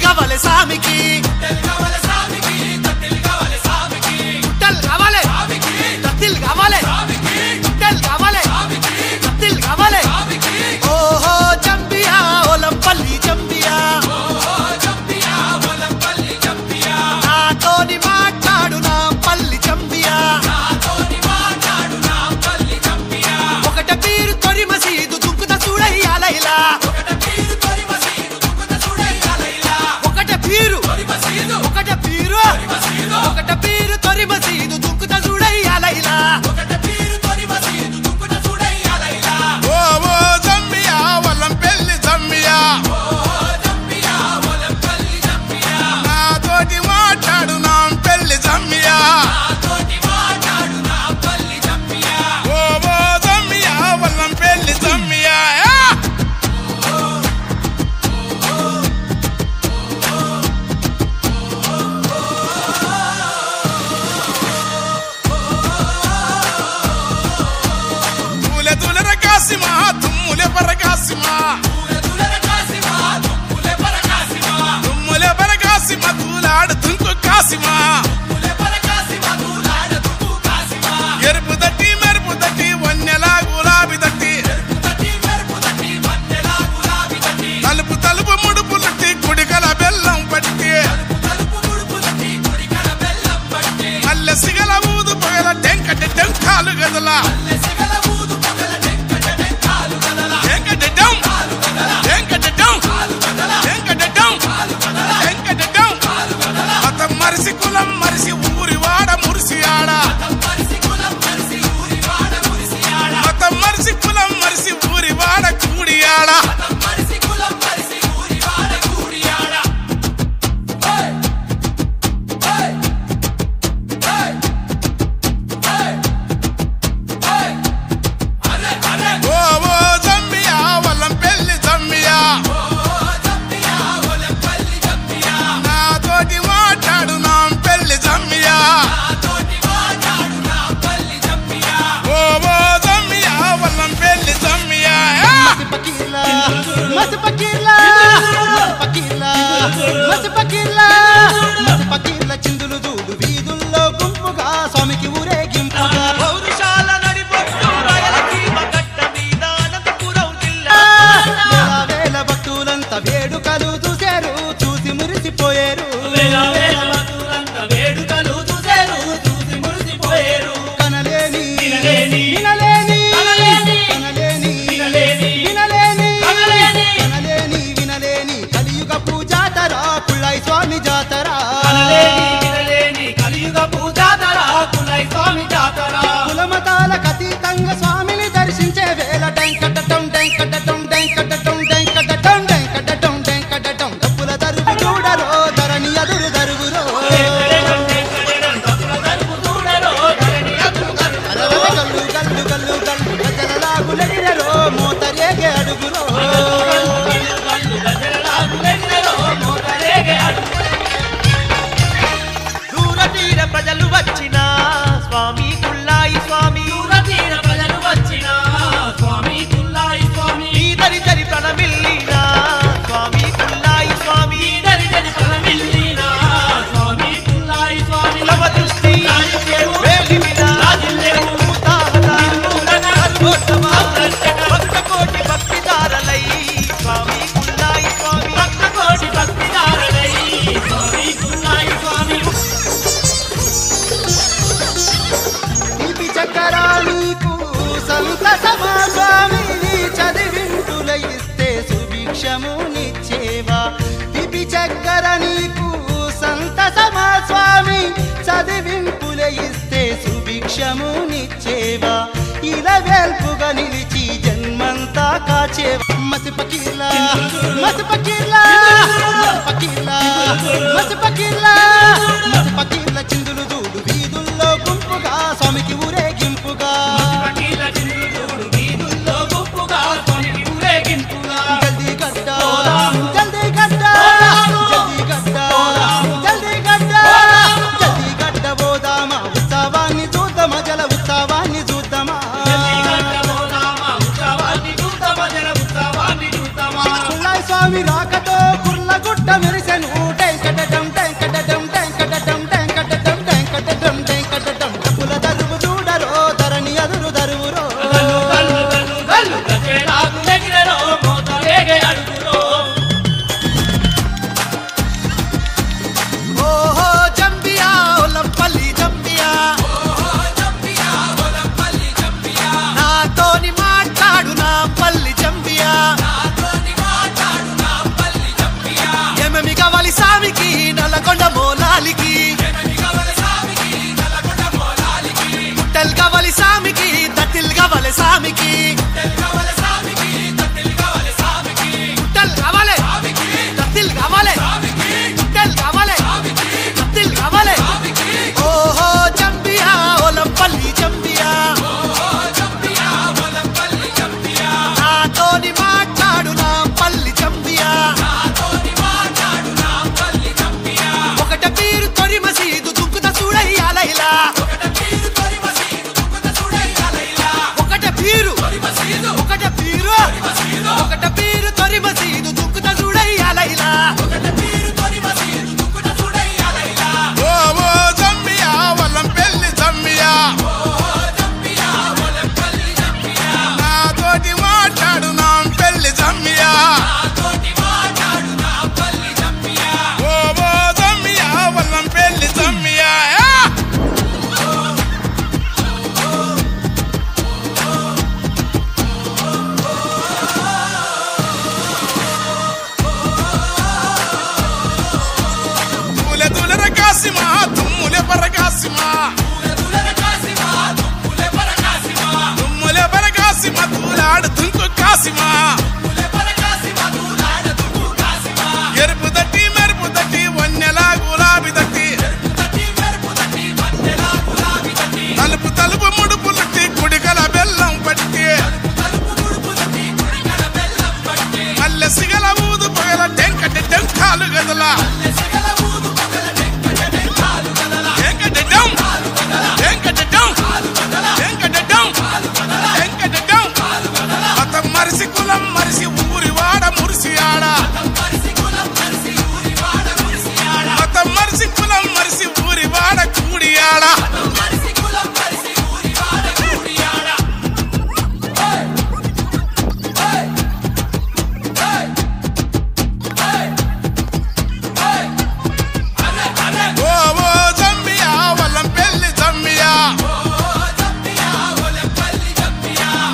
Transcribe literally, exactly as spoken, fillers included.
కావాలి సామికి గుట్టలు కావాలి దత్తిలు కావాలి గుట్టలు కావాలి దత్తిలు కావాలి ఓహో జంబియా ఒలంపల్లి జంబియా నాతోని మాట్లాడు నా పల్లి జంబియా ఒకట పీరు తొరి మసీదు దుంకుత చూడయ్యాలైలా ఒకట పీరు ఒకట పీరు ఒకట పీరు తొరి మసీదు దుంకుత చూడయ్యాలైలా ఓ ఓ జంబియా ఒలంపల్లి జంబియా నాతోటి మాట్లాడు నా పెళ్లి జంబియా ఓ ఓ జంబియా ఒలంపల్లి జంబియా తూలె తూలెర కాసిమా తుమ్ములే పరకాసిమా తుమ్ములే పరకాసిమా తూలాడు తుంకు కాసిమా ఎరుపు దట్టి మెరుపు దట్టి వన్నెలా గులాబీ దట్టి తలుపు తలుపు ముడుపు లట్టి కుడికల బెల్లం పట్టి మల్లె సిగల ఊదు పొగల టెంకటి టెంకాలు గదల టెంకటెటం టెంకటెటం టెంకటెటం టెంకటెటం మతం మరిసి కులం మరిసి ఊరి వాడ మురిసి ఆడ మతం మరిసి కులం మరిసి ఊరి వాడ కూడి ఆడ ఓ ఓ జంబియా ఒలంపల్లి జంబియా నాతోటి మాట్లాడు నా పెళ్లి జంబియా ఓ ఓ జంబియా ఒలంపల్లి జంబియా మసి పకీర్లా పకీర్లా మసి పకీర్లా మసి పకీర్లా చిందులు దూడు వీధుల్లో గుంపుగా స్వామికి ఊరేగింపుగా పౌరుషాల నడిపొట్టు రాయలసీమ గట్ట మీద అనంతపురం జిల్లా వేల వేల భక్తులంతా వేడుకలు చూశారు చూసి మురిసిపోయారు వేల వేల భక్తులంతా వేడుకలు చూశారు చూసి మురిసిపోయారు కనలేని వినలేని, వినలేని కనలేని, కనలేని వినలేని, వినలేని కనలేని, కనలేని వినలేని కలియుగపు జాతర పుల్లయ్య స్వామి జాతర కనలేని వినలేని కలియుగ పూజాతర కులై స్వామి జాతర కులమతాలకు అతీతంగా స్వామిని దర్శించే వేళ డెంకటటం డెంకటటం డెంకటటం డెంకటటం డెంకటటం డెంకటటం డప్పుల దరువు చూడరో ధరణి ఎదురు దరుగురో అలరల గల్లు గల్లు గల్లు గల్లు గజలలాగులెగిరెరో మోతరేగే అడుగురో దూర తీర ప్రజలు వచ్చిన స్వామి కుల్లాయి స్వామి దూర తీర ప్రజలు వచ్చిన స్వామి కుల్లాయి స్వామి దరి దరి ప్రణమిల్లిన స్వామి కుల్లాయి స్వామి దరి దరి ప్రణమిల్లిన స్వామి కుల్లాయి స్వామి లవ దృష్టి వేలిమిన రాజిల్లెము తాహత నిర్మూలన సర్వోత్తమ భక్త కోటి భక్తిదారలై స్వామి కుల్లాయి స్వామి భక్త కోటి భక్తిదారలై స్వామి కుల్లాయి స్వామి తీపి చక్కరా నీకు సంతసమా స్వామి చదివింటుల ఇస్తే సుభిక్షము నిచ్చేవా తీపి చక్కర నీకు సంతసమా స్వామి చదివింపుల ఇస్తే సుభిక్షము నిచ్చేవా ఇలా వేల్పుగా నిలిచి జన్మంతా కాచేవా మసి పకీర్లా మసి పకీర్లా మసి పకీర్లా మసి పకీర్లా మసి పకీర్లా చిందులు దూడు వీధుల్లో గుంపుగా స్వామికి ఊరేగింపుగా పకీల చిందుడు వీధుల్లో గుంపుగా స్వామికి ఊరేగింపుగా జల్దీ గడ్డ జల్దీ గడ్డ జల్దీ గడ్డ జల్దీ గడ్డ జల్దీ గడ్డ పోదామా ఉత్సవాన్ని చూద్దామా జల ఉత్సవాన్ని చూద్దామా పుల్లయ్య స్వామి రాకతో కుర్ల గుట్ట మెరిసెను కాసిమా దుమ్ములే బరకాసిమా తూలాడు దుంకు కాసిమా ఎరుపు దట్టి మెరుపు దట్టి వన్నెలా గులాబీ దట్టి తలుపు తలుపు ముడుపు లట్టి కుడికల బెల్లం పట్టి మల్లె సిగల ఊదు పగల టెంకట టెంకాలు గదల మతం మరిసి కులం మరిసి ఊరి వాడ మురిసి ఆడ మతం మరిసి కులం మరిసి ఊరి వాడ కూడి ఆడ